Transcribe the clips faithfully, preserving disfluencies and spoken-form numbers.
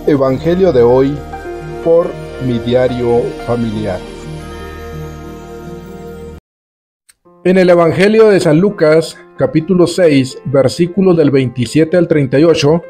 Evangelio de hoy por mi diario familiar. En el Evangelio de San Lucas, capítulo seis, versículos del veintisiete al treinta y ocho,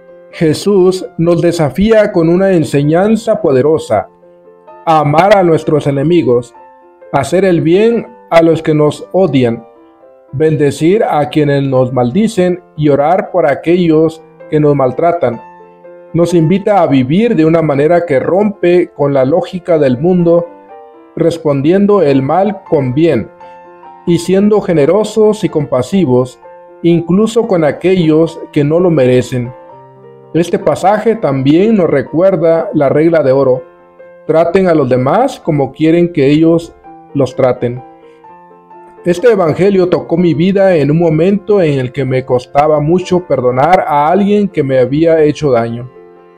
Jesús nos desafía con una enseñanza poderosa: a amar a nuestros enemigos, hacer el bien a los que nos odian, bendecir a quienes nos maldicen y orar por aquellos que nos maltratan. Nos invita a vivir de una manera que rompe con la lógica del mundo, respondiendo el mal con bien y siendo generosos y compasivos, incluso con aquellos que no lo merecen. Este pasaje también nos recuerda la regla de oro: traten a los demás como quieren que ellos los traten. Este evangelio tocó mi vida en un momento en el que me costaba mucho perdonar a alguien que me había hecho daño.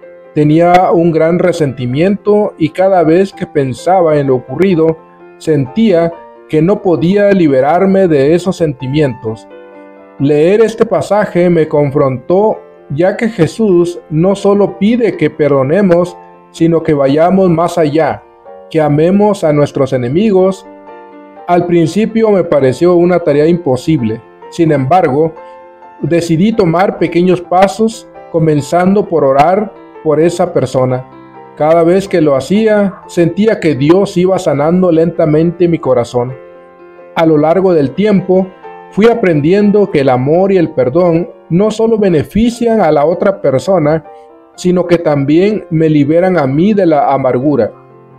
Tenía un gran resentimiento y cada vez que pensaba en lo ocurrido, sentía que no podía liberarme de esos sentimientos. Leer este pasaje me confrontó, ya que Jesús no solo pide que perdonemos, sino que vayamos más allá, que amemos a nuestros enemigos. Al principio me pareció una tarea imposible. Sin embargo, decidí tomar pequeños pasos, comenzando por orar por esa persona. Cada vez que lo hacía, sentía que Dios iba sanando lentamente mi corazón. A lo largo del tiempo, fui aprendiendo que el amor y el perdón no solo benefician a la otra persona, sino que también me liberan a mí de la amargura.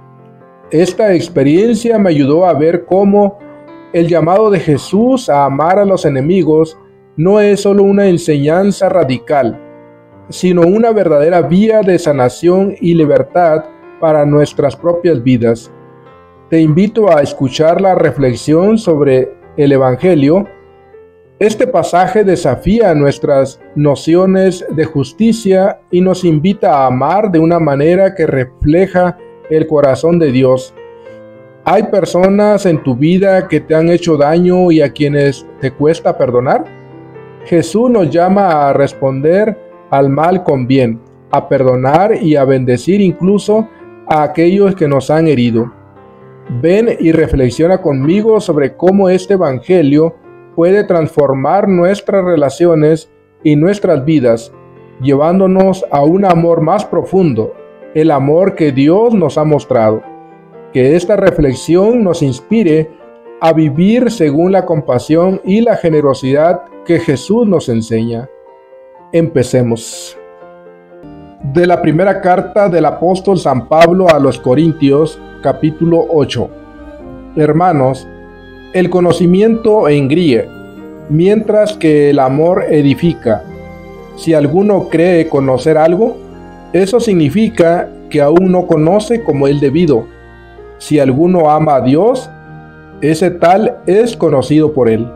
Esta experiencia me ayudó a ver cómo el llamado de Jesús a amar a los enemigos no es solo una enseñanza radical, sino una verdadera vía de sanación y libertad para nuestras propias vidas. Te invito a escuchar la reflexión sobre el Evangelio. Este pasaje desafía nuestras nociones de justicia y nos invita a amar de una manera que refleja el corazón de Dios. ¿Hay personas en tu vida que te han hecho daño y a quienes te cuesta perdonar? Jesús nos llama a responder al mal con bien, a perdonar y a bendecir incluso a aquellos que nos han herido. Ven y reflexiona conmigo sobre cómo este evangelio puede transformar nuestras relaciones y nuestras vidas, llevándonos a un amor más profundo, el amor que Dios nos ha mostrado. Que esta reflexión nos inspire a vivir según la compasión y la generosidad que Jesús nos enseña. Empecemos. De la primera carta del apóstol San Pablo a los Corintios, capítulo ocho. Hermanos, el conocimiento engríe, mientras que el amor edifica. Si alguno cree conocer algo, eso significa que aún no conoce como es debido. Si alguno ama a Dios, ese tal es conocido por él.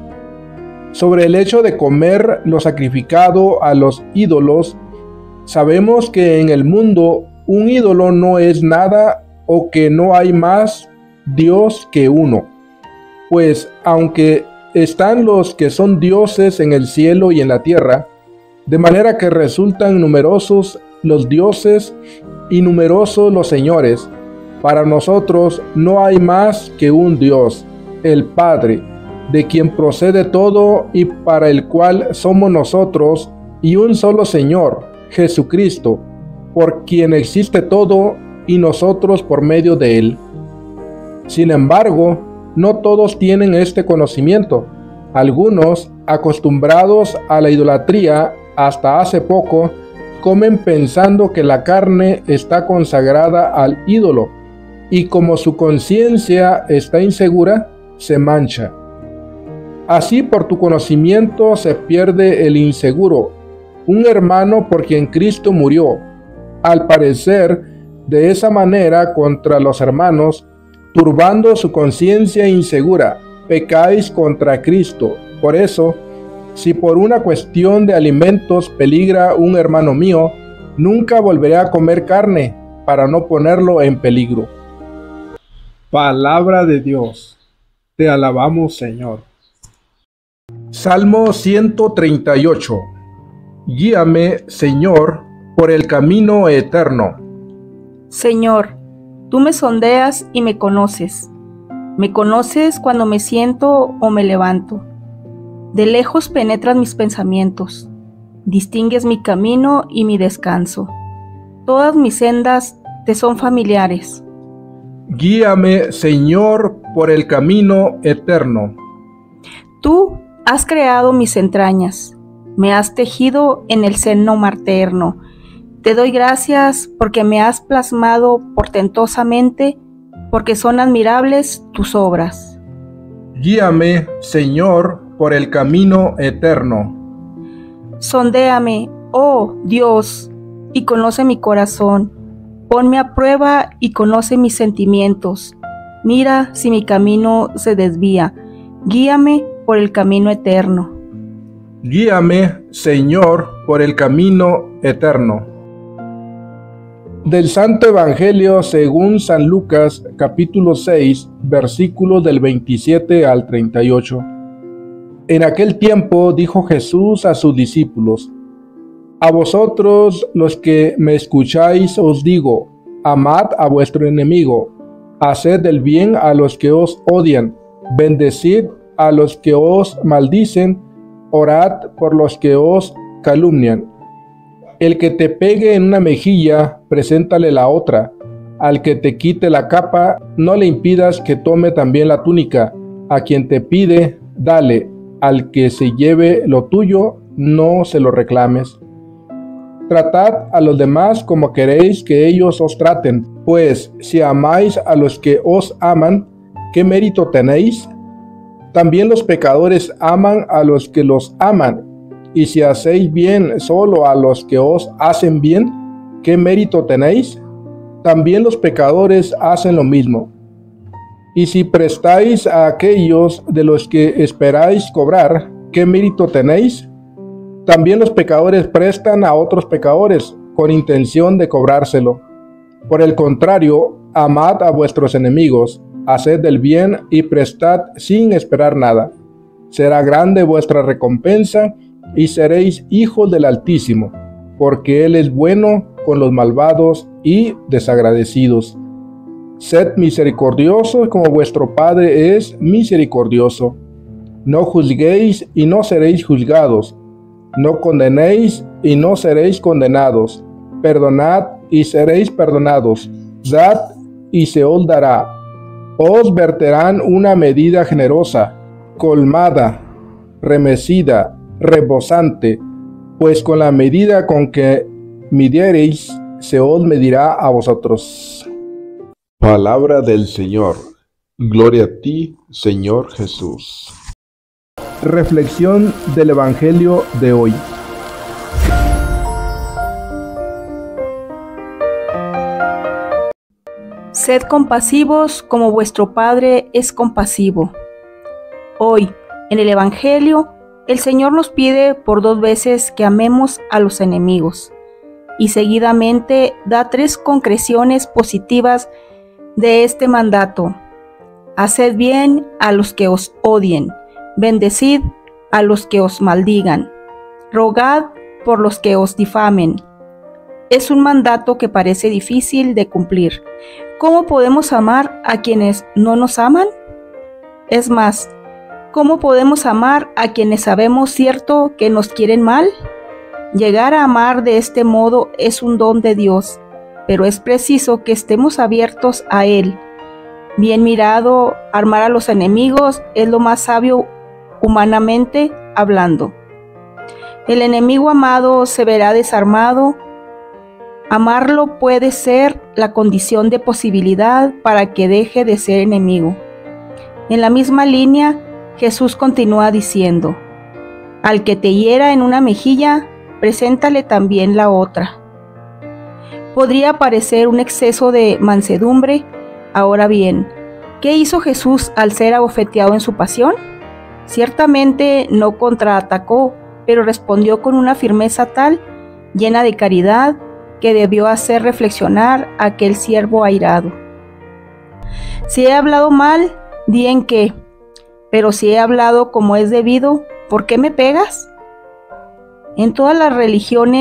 Sobre el hecho de comer lo sacrificado a los ídolos, sabemos que en el mundo un ídolo no es nada o que no hay más Dios que uno. Pues aunque están los que son dioses en el cielo y en la tierra, de manera que resultan numerosos los dioses y numerosos los señores, para nosotros no hay más que un Dios, el Padre, de quien procede todo y para el cual somos nosotros, y un solo Señor, Jesucristo, por quien existe todo y nosotros por medio de Él. Sin embargo, no todos tienen este conocimiento. Algunos, acostumbrados a la idolatría hasta hace poco, comen pensando que la carne está consagrada al ídolo, y como su conciencia está insegura, se mancha. Así por tu conocimiento se pierde el inseguro, un hermano por quien Cristo murió. Al parecer, de esa manera contra los hermanos, turbando su conciencia insegura, pecáis contra Cristo. Por eso, si por una cuestión de alimentos peligra un hermano mío, nunca volveré a comer carne para no ponerlo en peligro. Palabra de Dios. Te alabamos, Señor. Salmo ciento treinta y ocho. Guíame, Señor, por el camino eterno. Señor, tú me sondeas y me conoces. Me conoces cuando me siento o me levanto. De lejos penetras mis pensamientos. Distingues mi camino y mi descanso. Todas mis sendas te son familiares. Guíame, Señor, por el camino eterno. Tú has creado mis entrañas. Me has tejido en el seno materno. Te doy gracias porque me has plasmado portentosamente, porque son admirables tus obras. Guíame, Señor, por el camino eterno. Sondéame, oh Dios, y conoce mi corazón. Ponme a prueba y conoce mis sentimientos. Mira si mi camino se desvía. Guíame por el camino eterno. Guíame, Señor, por el camino eterno. Del Santo Evangelio según San Lucas, capítulo seis, versículos del veintisiete al treinta y ocho. En aquel tiempo dijo Jesús a sus discípulos: A vosotros los que me escucháis os digo, amad a vuestro enemigo, haced el bien a los que os odian, bendecid a los que os maldicen, orad por los que os calumnian. El que te pegue en una mejilla, preséntale la otra. Al que te quite la capa, no le impidas que tome también la túnica. A quien te pide, dale. Al que se lleve lo tuyo, no se lo reclames. Tratad a los demás como queréis que ellos os traten, pues si amáis a los que os aman, ¿qué mérito tenéis? También los pecadores aman a los que los aman, y si hacéis bien solo a los que os hacen bien, ¿qué mérito tenéis? También los pecadores hacen lo mismo. Y si prestáis a aquellos de los que esperáis cobrar, ¿qué mérito tenéis? También los pecadores prestan a otros pecadores con intención de cobrárselo. Por el contrario, amad a vuestros enemigos, haced el bien y prestad sin esperar nada. Será grande vuestra recompensa y seréis hijos del Altísimo, porque Él es bueno con los malvados y desagradecidos. Sed misericordiosos como vuestro Padre es misericordioso. No juzguéis y no seréis juzgados. No condenéis y no seréis condenados. Perdonad y seréis perdonados. Dad y se os dará. Os verterán una medida generosa, colmada, remecida, rebosante, pues con la medida con que midiereis, se os medirá a vosotros. Palabra del Señor. Gloria a ti, Señor Jesús. Reflexión del Evangelio de hoy. Sed compasivos como vuestro Padre es compasivo. Hoy, en el Evangelio, el Señor nos pide por dos veces que amemos a los enemigos, y seguidamente da tres concreciones positivas de este mandato. Haced bien a los que os odien, bendecid a los que os maldigan, rogad por los que os difamen. Es un mandato que parece difícil de cumplir. ¿Cómo podemos amar a quienes no nos aman? Es más, ¿cómo podemos amar a quienes sabemos cierto que nos quieren mal? Llegar a amar de este modo es un don de Dios, pero es preciso que estemos abiertos a Él. Bien mirado, armar a los enemigos es lo más sabio humanamente hablando. El enemigo amado se verá desarmado. Amarlo puede ser la condición de posibilidad para que deje de ser enemigo. En la misma línea, Jesús continúa diciendo: al que te hiera en una mejilla, preséntale también la otra. Podría parecer un exceso de mansedumbre. Ahora bien, ¿qué hizo Jesús al ser abofeteado en su pasión? Ciertamente no contraatacó, pero respondió con una firmeza tal, llena de caridad, que debió hacer reflexionar a aquel siervo airado. Si he hablado mal, di en qué, pero si he hablado como es debido, ¿por qué me pegas? En todas las religiones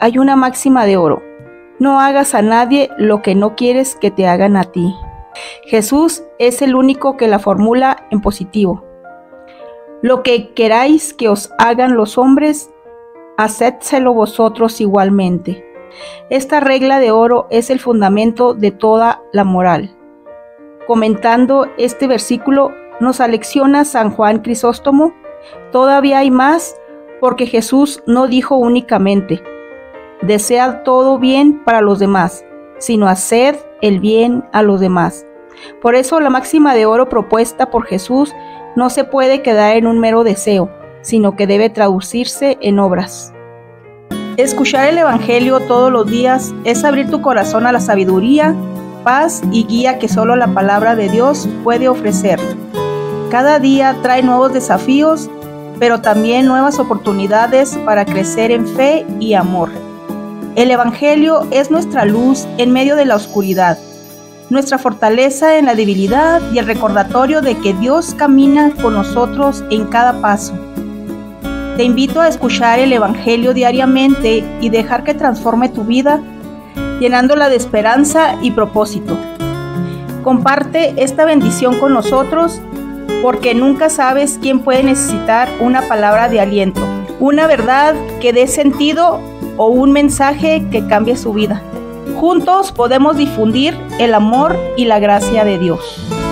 hay una máxima de oro: no hagas a nadie lo que no quieres que te hagan a ti. Jesús es el único que la formula en positivo. Lo que queráis que os hagan los hombres, hacedselo vosotros igualmente. Esta regla de oro es el fundamento de toda la moral. Comentando este versículo, nos alecciona San Juan Crisóstomo: todavía hay más, porque Jesús no dijo únicamente: desead todo bien para los demás, sino haced el bien a los demás. Por eso la máxima de oro propuesta por Jesús no se puede quedar en un mero deseo, sino que debe traducirse en obras. Escuchar el Evangelio todos los días es abrir tu corazón a la sabiduría, paz y guía que solo la palabra de Dios puede ofrecer. Cada día trae nuevos desafíos, pero también nuevas oportunidades para crecer en fe y amor. El Evangelio es nuestra luz en medio de la oscuridad, nuestra fortaleza en la debilidad y el recordatorio de que Dios camina con nosotros en cada paso. Te invito a escuchar el Evangelio diariamente y dejar que transforme tu vida, llenándola de esperanza y propósito. Comparte esta bendición con nosotros, porque nunca sabes quién puede necesitar una palabra de aliento, una verdad que dé sentido o un mensaje que cambie su vida. Juntos podemos difundir el amor y la gracia de Dios.